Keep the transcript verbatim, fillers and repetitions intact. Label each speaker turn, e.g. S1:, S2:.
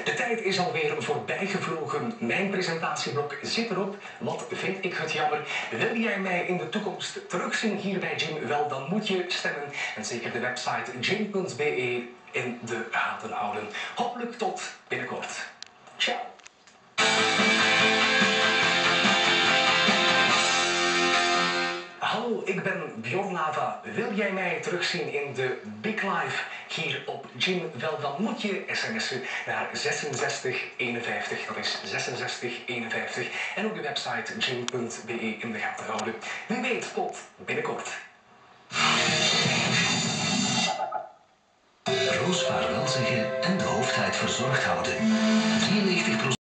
S1: De tijd is alweer voorbij gevlogen. Mijn presentatieblok zit erop. Wat vind ik het jammer. Wil jij mij in de toekomst terugzien hier bij Jim? Wel, dan moet je stemmen. En zeker de website jim punt be in de gaten houden. Hopelijk tot binnenkort. Ciao. Hallo, ik ben Bjorn Lava. Wil jij mij terugzien in de Big Live hier op Jim? Wel, dan moet je sms'en naar zesenzestig eenenvijftig. Dat is zesenzestig eenenvijftig. En ook de website jim punt be in de gaten houden. Wie weet, tot binnenkort.
S2: Roos vaarwel zeggen en de hoofdhuid verzorgd houden.